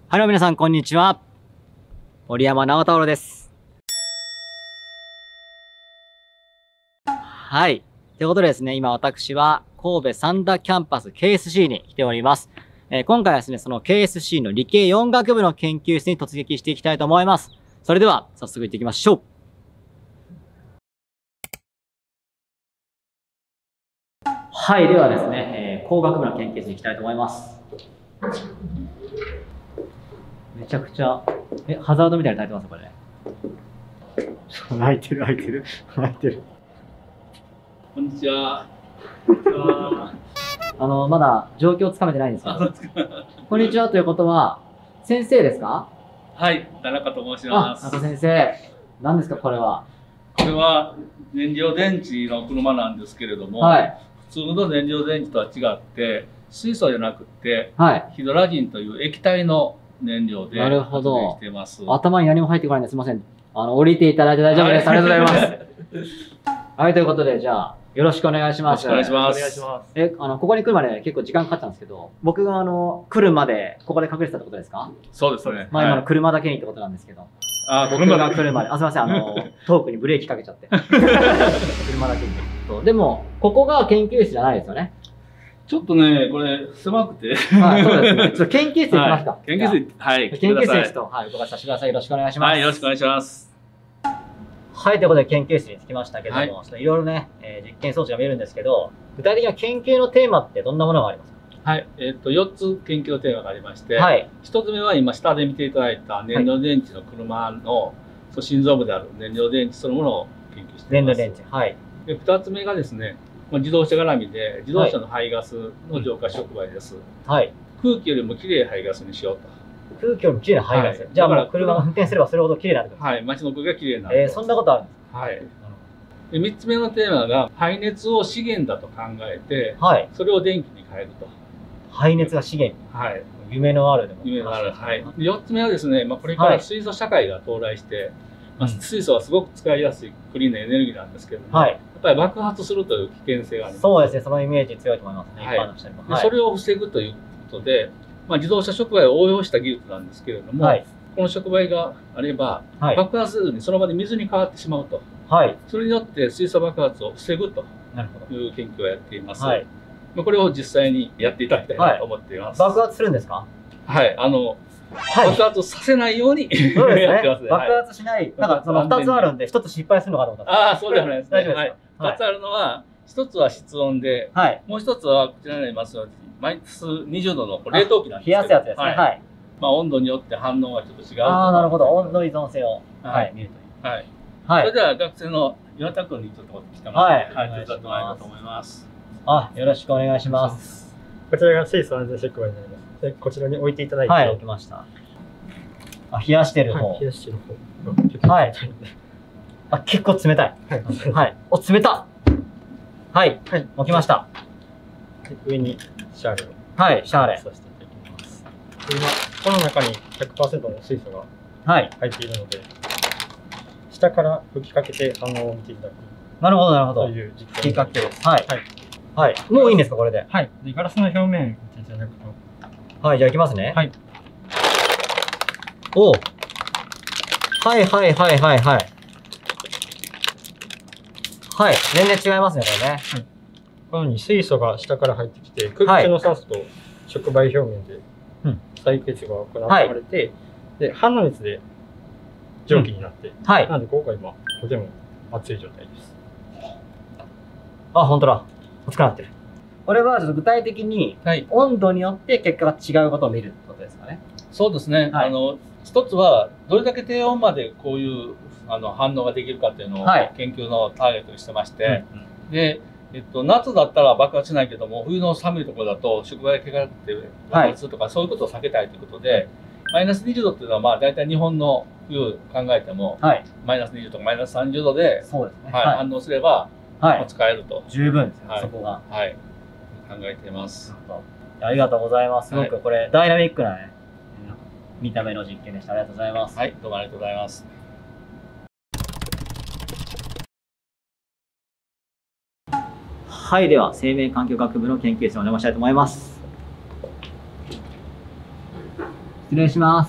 ハロー、皆さん、こんにちは。森山直太朗です。はい。ということでですね、今私は神戸三田キャンパス KSC に来ております。今回はですね、その KSC の理系4学部の研究室に突撃していきたいと思います。それでは、早速行っていきましょう。はい。ではですね、工学部の研究室に行きたいと思います。めちゃくちゃ、ハザードみたいに耐えてますこれね。開いてる、開いてる、開いてる。 こんにちは。 まだ状況つかめてないんですけど。こんにちはということは、先生ですか？ はい、田中と申します。 田中先生。何ですか、これは。 これは燃料電池の車なんですけれども、 はい、 普通の燃料電池とは違って、水素じゃなくて、 はい、 ヒドラジンという液体の燃料で発電しています。 頭に何も入ってこないんです。すみません。降りていただいて大丈夫です。はい、ありがとうございます。はい、ということで、じゃあ、よろしくお願いします。 よろしくお願いします。 ここに来るまで結構時間かかったんですけど、僕が来るまでここで隠れてたってことですか？ そうですね。 まあ今の車だけにってことなんですけど。僕車が来るまで。すみません。トークにブレーキかけちゃって。車だけに。でも、ここが研究室じゃないですよね。 ちょっとね、これ狭くて。 はい、そうですね。ちょっと研究室行きますか。 研究室、はい、 研究室にちょっと、はい、伺わさせてください。よろしくお願いします。 はい、よろしくお願いします。 はい、ということで研究室に着きましたけども、いろいろね、実験装置が見えるんですけど、具体的な研究のテーマってどんなものがありますか？ はい、4つ研究のテーマがありまして、 はい、 1つ目は今下で見ていただいた燃料電池の車の、心臓部である燃料電池そのものを研究しています。 燃料電池。はい。 で、2つ目がですね、自動車絡みで自動車の排ガスの浄化触媒です。 はい。 空気よりもきれい排ガスにしようと。 空気よりもきれいな排ガス。じゃあもう車が運転すればそれほどきれいになってくる。 はい、街の空気がきれいになる。 そんなことあるんですか？ はい。で、3つ目のテーマが排熱を資源だと考えて、 はい、 それを電気に変えると。 排熱が資源。 はい。 夢のあるでも。 夢のある。はい。4つ目はですね、これから水素社会が到来して、水素はすごく使いやすいクリーンなエネルギーなんですけども、やっぱり爆発するという危険性があります。 そうですね、そのイメージ強いと思いますね、一般の人にも。 それを防ぐということで、自動車触媒を応用した技術なんですけれども、この触媒があれば、爆発せずにその場で水に変わってしまうと。それによって水素爆発を防ぐという研究をやっています。これを実際にやっていただきたいなと思っています。 爆発するんですか？ はい、爆発させないようにやってますね。 爆発しない。なんかその2つあるんで、1つ失敗するのかと思った。 そうではないですね。 大丈夫ですか ？2つあるのは、1つは室温で、もう1つはこちらになりますように、マイナス20度の冷凍機なんですけど、 冷やすやつですね。はい。 温度によって反応がちょっと違う。 なるほど。温度依存性を見るという。 はい。それでは学生の岩田君にちょっと来てもらって、手伝ってもらえればと思います。 よろしくお願いします。 こちらが水素安全触媒になります。で、こちらに置いていただいて。 はい、置きました。冷やしてる方。 冷やしてる方。 はい。結構冷たい。はい。冷た。はい。置きました。 上にシャーレを。 はい、シャーレ。 させていただきます。今、この中に 100% の水素が入っているので、下から吹きかけて反応を見ていただく。 なるほど、なるほど。 という実験。 吹きかける。はい。はい。もういいんですか、これで。 はい。で、ガラスの表面見ていただくと。 はい、じゃあいきますね。 はい。 お。はいはいはいはいはい。はい。全然違いますね、これね。はい。 このように水素が下から入ってきて、空気中の酸素と触媒表面で再結合が行われて、で、反応熱で蒸気になって、なのでここが今、とても熱い状態です。 本当だ。熱くなってる。これはちょっと具体的に、温度によって結果が違うことを見るってことですかね。 そうですね。一つは、どれだけ低温までこういう反応ができるかっていうのを研究のターゲットにしてまして、で、夏だったら爆発しないけども、冬の寒いところだと触媒がけがって爆発するとか、そういうことを避けたいということで、マイナス20度っていうのは、大体日本の冬考えても、マイナス20度とかマイナス30度で反応すれば、使えると。 十分ですね、そこが。 はい。考えています。 ありがとうございます。すごくこれ、ダイナミックなね、見た目の実験でした。ありがとうございます。 はい、どうもありがとうございます。 はい、では生命環境学部の研究室にお邪魔したいと思います。 失礼します。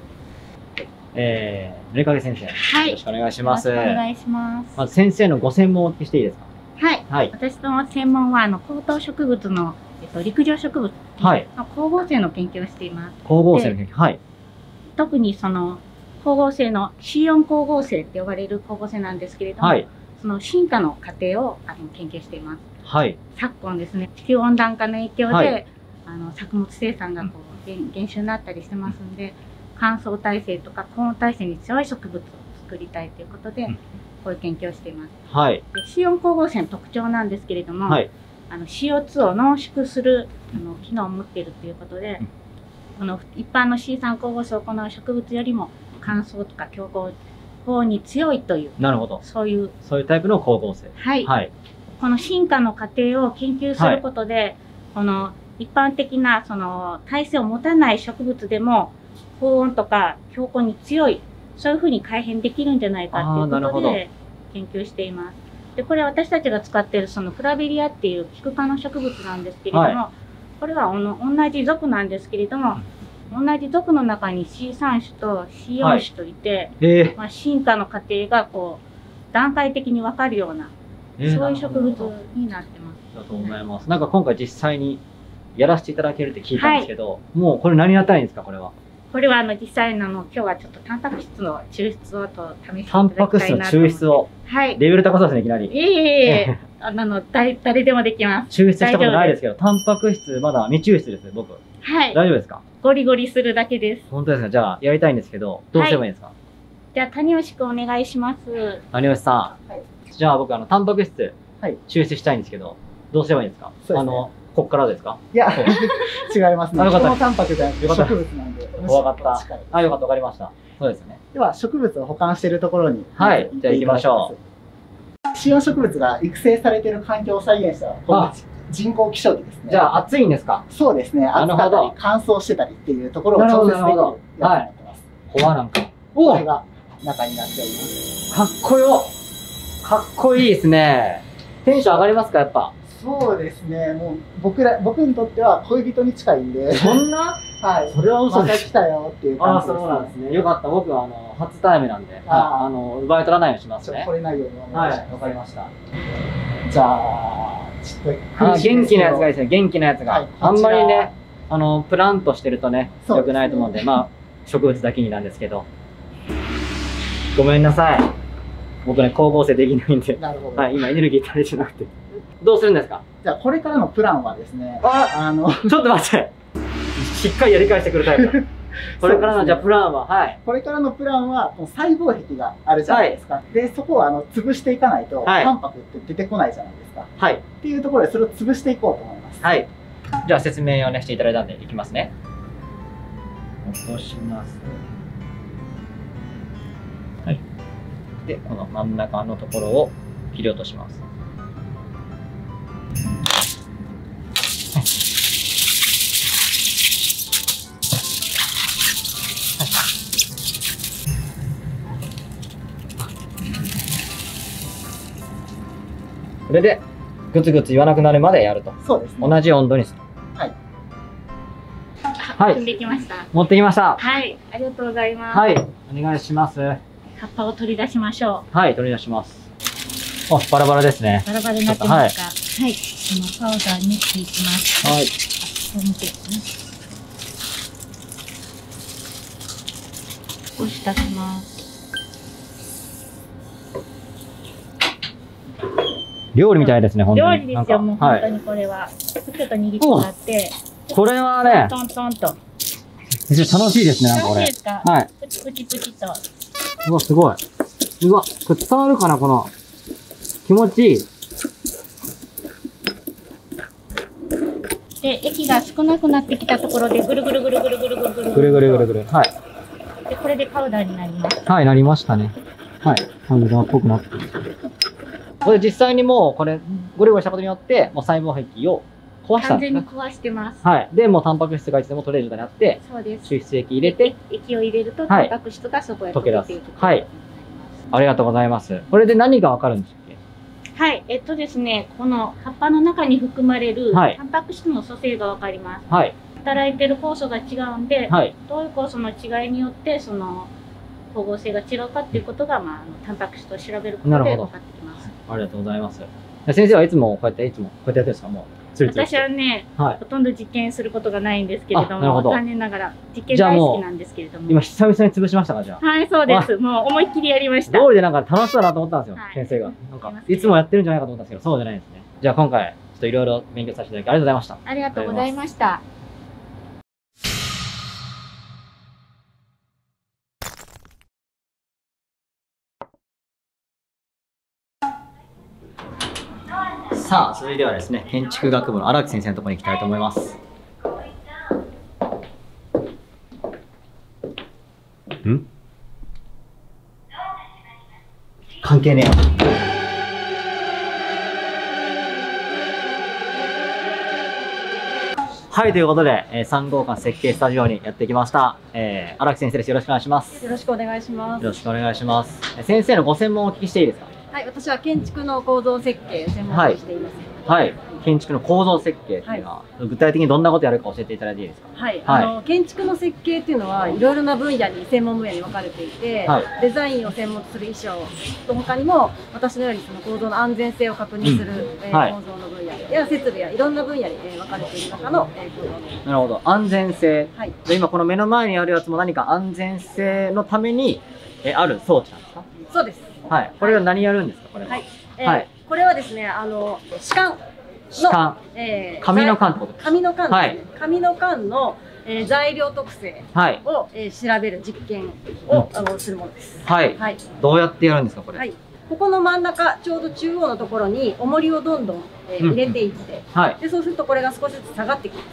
瑠影先生。はい。よろしくお願いします。 よろしくお願いします。 まず先生のご専門をお聞きしていいですか？ はい。はい。私の専門は、高等植物の、陸上植物の光合成の研究をしています。 光合成の研究。はい。 特にその、光合成の C4 光合成って呼ばれる光合成なんですけれども、はい、その進化の過程を研究しています。はい。昨今ですね、地球温暖化の影響で、はい、作物生産が減少になったりしてますんで、乾燥耐性とか高温耐性に強い植物を作りたいということで、こういう研究をしています。はい。で C4 光合成の特徴なんですけれども、はい、CO2 を濃縮する機能を持っているということで、一般の C3 光合成を行う植物よりも乾燥とか強光に強いという、なるほど。そういうタイプの光合成。 はい。はい、この進化の過程を研究することで、はい、この一般的な耐性を持たない植物でも高温とか強光に強い、そういうふうに改変できるんじゃないかということで研究しています。で、これは私たちが使っているフラベリアっていうキク科の植物なんですけれども、はい、これは同じ属なんですけれども、同じ属の中に C3 種と C4 種といて、はいまあ、進化の過程が段階的に分かるような、そういう植物になってます。 ありがとうございます。なんか今回実際にやらせていただけるって聞いたんですけど、はい、もうこれ何やったらいいんですか、これは。 これは実際今日はちょっとタンパク質の抽出を試していただきたいなと。 タンパク質の抽出を。はい。レベル高そうですね、いきなり。 いえ。誰でもできます。 抽出したことないですけど、タンパク質まだ未抽出です、僕。はい。大丈夫ですか？ ゴリゴリするだけです。 本当ですね。じゃあ、やりたいんですけど、どうすればいいんですか？はい、 じゃあ、谷吉くんお願いします。 谷吉さん。はい、じゃあ、僕、タンパク質、抽出したいんですけど、どうすればいいんですか？そうですね。こっからですか？いや、 違いますね。このタンパクじゃなくて植物なんで。 わかった。あ、よかった、わかりました。そうですね。 では、植物を保管しているところに。 はい。じゃあ行きましょう。C4植物が育成されている環境を再現した人工気象器ですね。 じゃあ、暑いんですか？ そうですね。暑かったり、乾燥してたりっていうところを調節できるやつになってます。 怖なんか。 これが中になっております。 かっこよ。かっこいいですね。テンション上がりますか、やっぱ。 そうですね。もう僕にとっては恋人に近いんで。 そんな？ はい。それは嘘です。また来たよっていう感じです。 ああ、そうなんですね。よかった。僕は初タイムなんで、奪い取らないようにしますね。 これないようにお願いします。 はい、わかりました。 じゃあ、ちょっと元気なやつがいいですね。元気なやつが。あんまりね、プランとしてるとね、良くないと思うんで、まあ、植物だけになんですけど。ごめんなさい。僕ね、光合成できないんで。なるほど。はい、今エネルギー足りてなくて。どうするんですか？ じゃあ、これからのプランはですね、 ちょっと待って。しっかりやり返してくるタイプ。これからのじゃあプランは、はい。 これからのプランは、細胞壁があるじゃないですか。で、そこを潰していかないと、タンパクって出てこないじゃないですか。はい。っていうところで、それを潰していこうと思います。 はい。じゃあ、説明をね、していただいたんで、いきますね。落とします。はい。で、この真ん中のところを切り落とします。これでグツグツ言わなくなるまでやると。 そうですね。 同じ温度にする。 はい。はい。組んできました。 持ってきました。 はい。ありがとうございます。 はい。お願いします。 葉っぱを取り出しましょう。はい、取り出します。あ、バラバラですね。 バラバラになってますか。はい。このパウダーにしていきます。はい。こう見てね。少し足します。 料理みたいですね、本当に。 料理ですよ、もう本当にこれは。ちょっと握ってもらって。 これはね、 トントンと。 楽しいですね、なんかこれ。 楽しいですか？はい。プチプチプチと。 うわ、すごい。うわ、これ伝わるかな、この。気持ちいい。 で、液が少なくなってきたところで、ぐるぐるぐるぐるぐるぐるぐる。 ぐるぐるぐるぐる。はい。 で、これでパウダーになります。 はい、なりましたね。はい。パウダーっぽくなってる。これ実際にもう、これ、ゴリゴリしたことによって、もう細胞壁を壊したんですね。 完全に壊してます。 はい。で、もうタンパク質がいつでも取れる状態になって、そうです。抽出液入れて、 液を入れると、タンパク質がそこへ溶け出す。 はい。ありがとうございます。これで何がわかるんでしたっけ？はい。ですね、この葉っぱの中に含まれる、タンパク質の組成がわかります。はい。 働いてる酵素が違うんで、 はい、 どういう酵素の違いによってその光合成が違うかっていうことが、タンパク質を調べることで分かってきます。 ありがとうございます。先生はいつもこうやってやってるんですか？もう私はね、ほとんど実験することがないんですけれども、残念ながら実験大好きなんですけれども。 今久々に潰しましたか？じゃあ。 はい、そうです。もう思いっきりやりました。 通りでなんか楽しそうだなと思ったんですよ、先生が。なんかいつもやってるんじゃないかと思ったんですけど、そうじゃないですね。じゃあ今回ちょっといろいろ勉強させていただきありがとうございました。 ありがとうございました。 さあ、それではですね、建築学部の荒木先生のところに行きたいと思います。関係ねえよ。はい、ということで、3号館設計スタジオにやってきました。荒木先生です。よろしくお願いします。 よろしくお願いします。 よろしくお願いします。先生のご専門をお聞きしていいですか？ はい、私は建築の構造設計を専門にしています。 はい、建築の構造設計っていうのは、具体的にどんなことやるか教えていただいていいですか？ はい、建築の設計っていうのはいろいろな分野に専門分野に分かれていて、デザインを専門とする衣装と他にも私のようにその構造の安全性を確認する、構造の分野や設備やいろんな分野に分かれている中の構造。 なるほど、安全性。で今この目の前にあるやつも何か安全性のためにある装置なんですか？ そうです。 はい、これは何やるんですか？これは。 はい、これはですね、歯間の紙の缶ってことですか？ 紙の缶ですね。紙の缶の材料特性を調べる実験をするものです。 はい。どうやってやるんですかこれ？ ここの真ん中ちょうど中央のところに重りをどんどん入れていって、でそうするとこれが少しずつ下がってきます。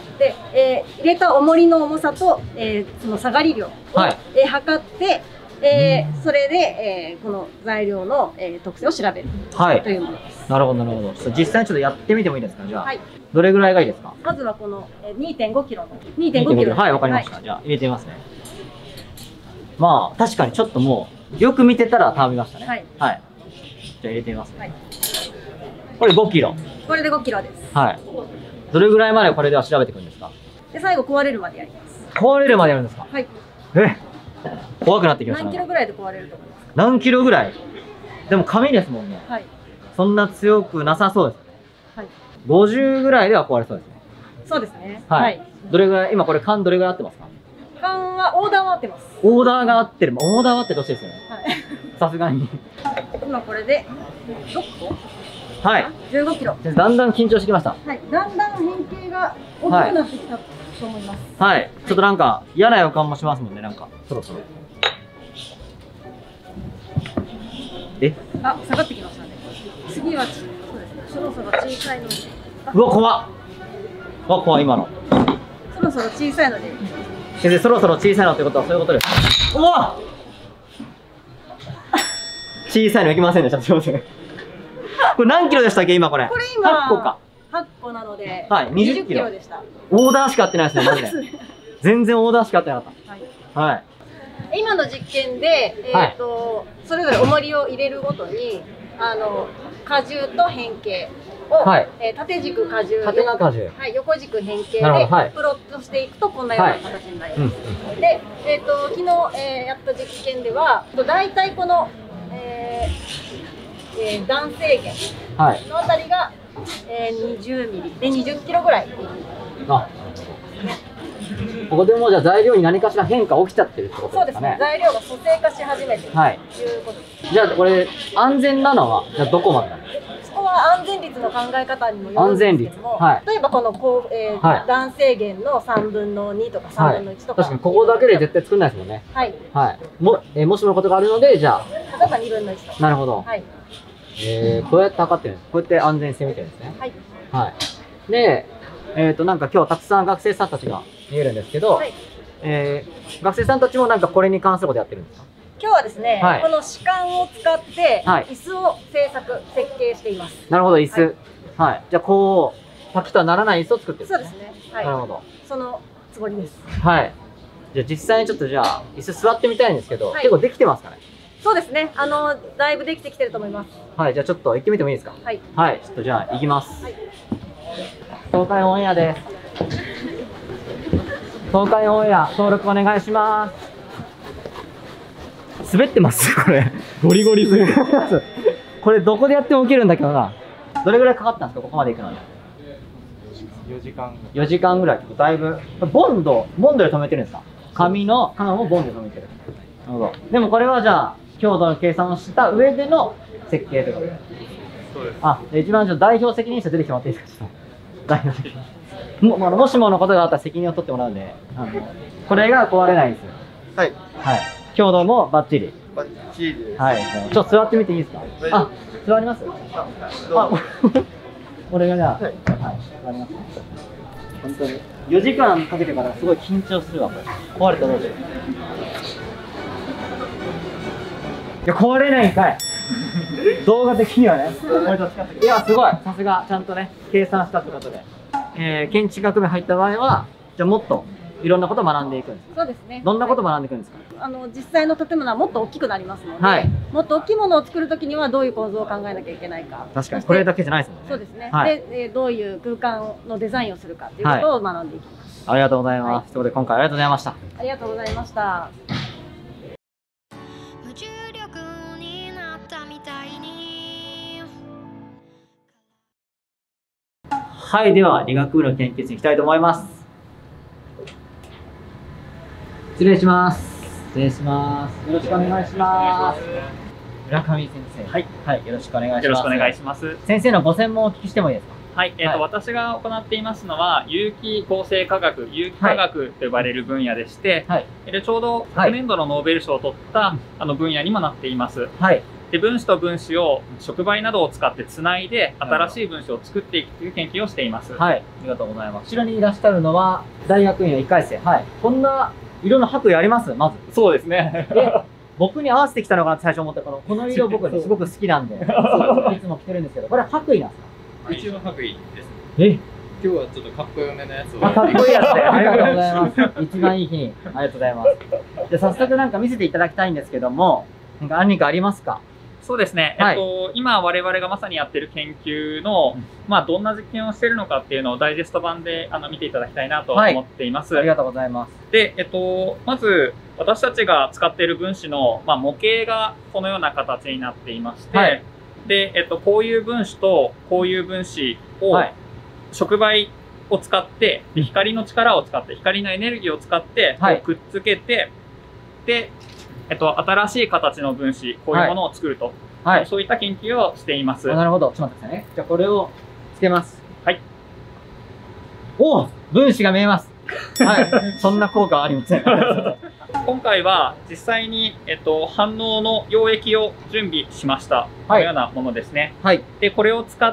で入れた重りの重さとその下がり量を測って。それで、この材料の、特性を調べるというものです。 なるほど、なるほど。実際にちょっとやってみてもいいですか？じゃあ、どれぐらいがいいですか？ まずはこの 2.5 キロの2.5キロ。 はい、わかりました。じゃあ入れてみますね。まあ確かにちょっともうよく見てたらたみましたね。はい。じゃあ入れてみますね。これ5キロ。 これで5キロです。 はい。どれぐらいまでこれでは調べていくんですか？ で最後壊れるまでやります。 壊れるまでやるんですか？ はい。 怖くなってきました。 何キロぐらいで壊れると思いますか？ 何キロぐらい？でも紙ですもんね。はい。そんな強くなさそうですね。はい。50ぐらいでは壊れそうですね。 そうですね。 はい。どれぐらい、今これ缶どれぐらい合ってますか？ 缶はオーダーは合ってます。 オーダーが合ってる。オーダーは合ってどうしてですよね。はい。さすがに。 今これで6個？ はい。 15キロ。 だんだん緊張してきました。 はい。だんだん変形が大きくなってきたと思います。 はい。ちょっとなんか嫌な予感もしますもんね。なんかそろそろ。 あ、下がってきましたね。次はそうですね。そろそろ小さいので。 うわ、怖っ。怖い今の。 そろそろ小さいので。 先生、そろそろ小さいのってことはそういうことです。うわ。小さいのいきませんでした。すみません。これ何キロでしたっけ今これ？ これ今 8個か。 8個なので。 はい、20キロでした。 オーダーしか合ってないですね。マジで。全然オーダーしか合ってなかった。はい。 今の実験で、それぞれ重りを入れるごとに荷重と変形を、縦軸荷重、横軸変形でプロットしていくとこんなような形になります。で、昨日、やった実験では大体この、弾性弦のあたりが、20ミリで20キロぐらい。ここでもじゃあ材料に何かしら変化起きちゃってるってことですかね。 材料が組成化し始めてるということです。 じゃあこれ安全なのはじゃあどこまでなんですか？ そこは安全率の考え方にもよるんですけども、例えばこの弾性弦の3分の2とか3分の1とか、 確かにここだけで絶対作んないですもんね。はい。もしものことがあるのでじゃあ例えば2分の1とか。なるほど。はい。こうやって測ってるんです。こうやって安全性見てるんですね。はい。はい。で、なんか今日たくさん学生さんたちが見えるんですけど、学生さんたちもなんかこれに関することやってるんですか？ 今日はですね、この歯間を使って椅子を設計しています。 なるほど、椅子。はい。じゃあこうパキッとはならない椅子を作ってる。 そうですね。はい。なるほど。そのつもりです。 はい。じゃあ実際にちょっとじゃあ椅子座ってみたいんですけど、結構できてますかね？ そうですね。だいぶできてきてると思います。 はい。じゃあちょっと行ってみてもいいですか？はい。はい。ちょっとじゃあ行きます。はい。東海オンエアです。 東海オンエア登録お願いします。滑ってますこれ。ゴリゴリ滑ってます。これどこでやっても受けるんだけどな。どれぐらいかかったんですか、ここまで行くのに。 4時間。 4時間ぐらい。だいぶ。ボンドで止めてるんですか？紙の缶をボンドで止めてる。なるほど。でもこれはじゃあ、強度の計算をした上での設計ということで。 そうです。 あ、一番代表責任者出てきてもらっていいですか？代表責任者。もしものことがあったら責任を取ってもらうんで、これが壊れないんですよ。 はい。 はい。強度もバッチリ。 バッチリです。 はい。ちょっと座ってみていいですか？あ、座ります？あ、俺がじゃあ、はい、座ります。本当に。4時間かけてからすごい緊張するわ、これ。壊れたらどうしよう。いや、壊れないんかい。動画的にはね。いや、すごい。さすが、ちゃんとね、計算したってことで。建築学部入った場合は、じゃあもっといろんなことを学んでいくんですか？ そうですね。 どんなことを学んでいくんですか？ 実際の建物はもっと大きくなりますので、はい、もっと大きいものを作るときにはどういう構造を考えなきゃいけないか。 確かにこれだけじゃないですもんね。 そうですね。 はい、 で、どういう空間のデザインをするかということを学んでいきます。 はい、ありがとうございます。ということで今回ありがとうございました。 ありがとうございました。 はい、では理学部の研究室に行きたいと思います。失礼します。失礼します。よろしくお願いします。村上先生。はい、はい、よろしくお願いします。 よろしくお願いします。 先生のご専門をお聞きしてもいいですか？ はい、私が行っていますのは有機構成化学、有機化学と呼ばれる分野でして、はい、でちょうど昨年度のノーベル賞を取った分野にもなっています。はい。で分子と分子を触媒などを使ってつないで新しい分子を作っていくという研究をしています。 はい、ありがとうございます。後ろにいらっしゃるのは大学院の1回生。はい。こんな色の白衣あります？まず。 そうですね。 で、僕に合わせてきたのかなって最初思ったこの色僕すごく好きなんで、いつも着てるんですけど、これは白衣なんですか？ 一応白衣です。 え？ 今日はちょっとかっこよめのやつを。 かっこいいやつで、ありがとうございます。一番いい日に、ありがとうございます。じゃあ早速なんか見せていただきたいんですけども、なんか何かありますか？ そうですね。今我々がまさにやってる研究の、どんな実験をしているのかっていうのをダイジェスト版で見ていただきたいなと思っています。 ありがとうございます。 で、まず私たちが使っている分子の、模型がこのような形になっていまして、で、こういう分子とこういう分子を、触媒を使って、光の力を使って、光のエネルギーを使って、くっつけて、で、新しい形の分子、こういうものを作ると、そういった研究をしています。 なるほど。ちょっと待ってくださいね。じゃあこれをつけます。 はい。 おお、分子が見えます。はい。そんな効果はありません。 今回は実際に、反応の溶液を準備しました。このようなものですね。はい。で、これを使って、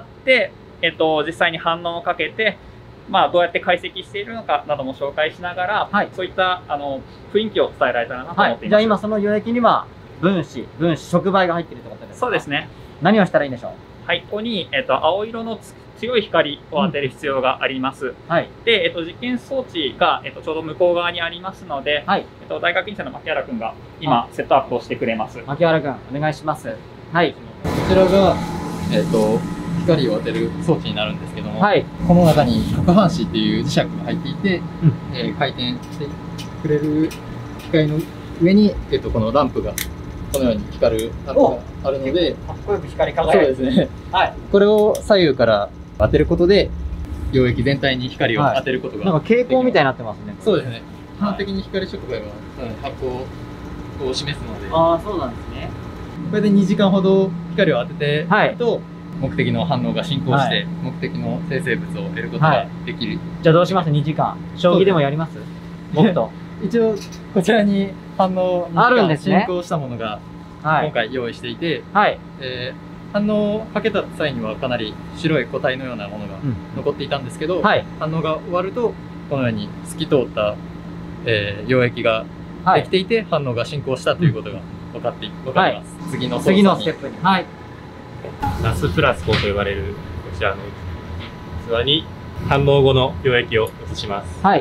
実際に反応をかけて、どうやって解析しているのかなども紹介しながら、そういった雰囲気を伝えられたらなと思っています。 じゃあ今その溶液には分子、触媒が入っているということですか？ そうですね。 何をしたらいいんでしょう？ はい、ここに、青色の強い光を当てる必要があります。はい。で、実験装置が、ちょうど向こう側にありますので、はい。大学院生の牧原君が今、セットアップをしてくれます。 牧原君、お願いします。はい。 こちらが、光を当てる装置になるんですけども、はい、この中に直反子っていう磁石が入っていて、回転してくれる機械の上に、このランプがこのように光るランプがあるので、 かっこよく光り輝いて、 そうですね、はい、これを左右から当てることで溶液全体に光を当てることが、 なんか蛍光みたいになってますね。 そうですね。基本的に光触媒は発光を示すので、 ああ、そうなんですね。 これで2時間ほど光を当てていると、目的の反応が進行して、目的の生成物を得ることができる。 じゃあどうします？ 2 時間。将棋でもやります？僕と。 一応、こちらに反応2時間進行したものが今回用意していて、反応をかけた際にはかなり白い固体のようなものが残っていたんですけど、反応が終わると、このように透き通った溶液ができていて、反応が進行したということが分かります。次のステップに。 ナスプラスコと呼ばれるこちらの器に反応後の溶液を移します。はい。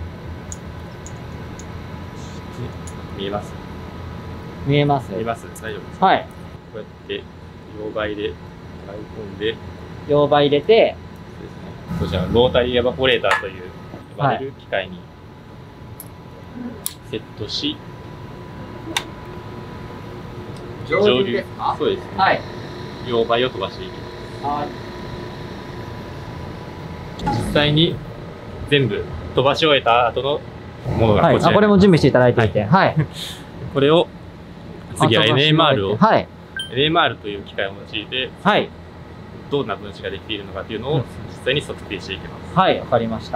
見えます？ 見えます。 見えます。大丈夫ですか？はい。こうやって溶媒で使い込んで。 溶媒入れて。 そうですね。こちらロータリーエバポレーターという呼ばれる機械にセットし、 上流ですか？ そうですね。 はい。 溶媒を飛ばしていきます。 はい。 実際に全部飛ばし終えた後のものがこちら、 これも準備していただいていて、はい。 これを次は NMR を、 はい、 NMR という機械を用いて、 はい、 どんな分子ができているのかというのを実際に測定していきます。 はい、わかりました。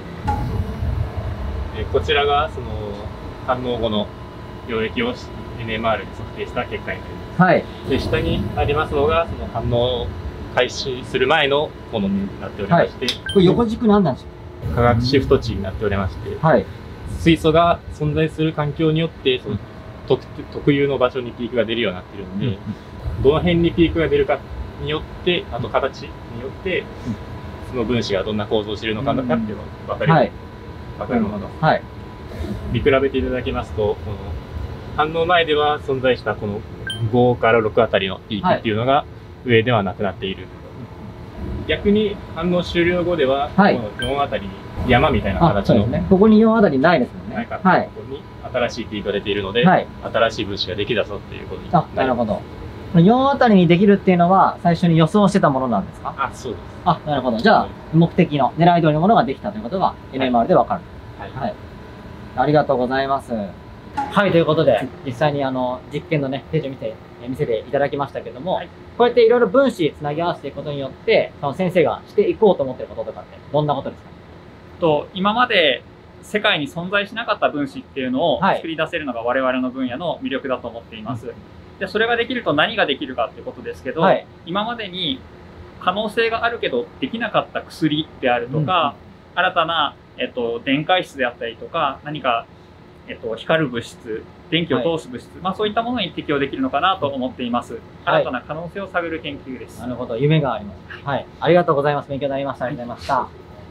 こちらがその反応後の溶液を NMR で測定した結果になります。はい。で、下にありますのがその反応を開始する前のものになっておりまして、 これ横軸何なんですか？ 化学シフト値になっておりまして、はい、水素が存在する環境によってその特有の場所にピークが出るようになっているので、どの辺にピークが出るかによって、あと形によって、その分子がどんな構造をしているのかっていうのが分かる、分かるもの。はい。見比べていただきますと、この反応前では存在したこの5から6あたりのピークっていうのが上ではなくなっている。逆に反応終了後では、この4あたりに山みたいな形の、 ここに4あたりないですもんね。 ここに新しいピークが出ているので、新しい分子ができたぞっていうことになります。 なるほど。4あたりにできるっていうのは最初に予想してたものなんですか？ そうです。 なるほど。じゃあ目的の狙い通りのものができたということが NMR でわかる。はい。ありがとうございます。はい、ということで実際に実験のねページを見せていただきましたけども、こうやっていろいろ分子つなぎ合わせていくことによってその先生がしていこうと思っていることとかってどんなことですか？ 今まで世界に存在しなかった分子っていうのを作り出せるのが我々の分野の魅力だと思っています。で、それができると何ができるかっていうことですけど、今までに可能性があるけどできなかった薬であるとか、新たな、電解質であったりとか、何か、光る物質、電気を通す物質、そういったものに適用できるのかなと思っています。新たな可能性を探る研究です。 なるほど、夢があります。はい、ありがとうございます。勉強になりました。ありがとうございました。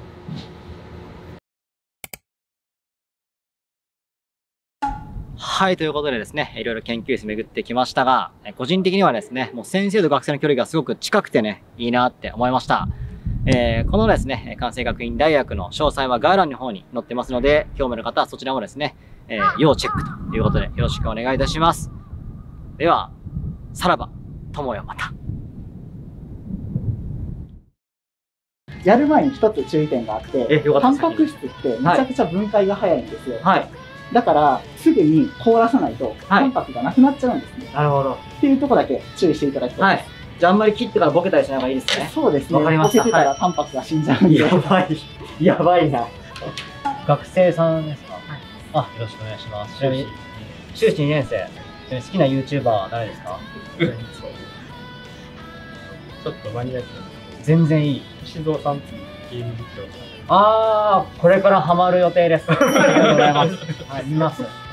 はい、ということでですね、いろいろ研究室巡ってきましたが、個人的にはですね、もう先生と学生の距離がすごく近くてね、いいなって思いました。このですね、関西学院大学の詳細は概要欄の方に載ってますので、興味の方はそちらもですね、要チェックということでよろしくお願いいたします。では、さらば、友よまた。 やる前に一つ注意点があって、タンパク質ってめちゃくちゃ分解が早いんですよ。はい。だからすぐに凍らさないとタンパクがなくなっちゃうんですね。 なるほど。 っていうところだけ注意していただきたいです。 じゃああんまり切ってからボケたりしない方がいいですね。そうですね。わかりました。 ボケてたらタンパクが死んじゃうんで。 やばい。やばいな。学生さんですか？ よろしくお願いします。 修士2年生。好きな YouTuber は誰ですか？ ちょっとマニアック。 全然いい。 石蔵さんってゲーム実況さん。 これからハマる予定です。ありがとうございます。はい、見ます。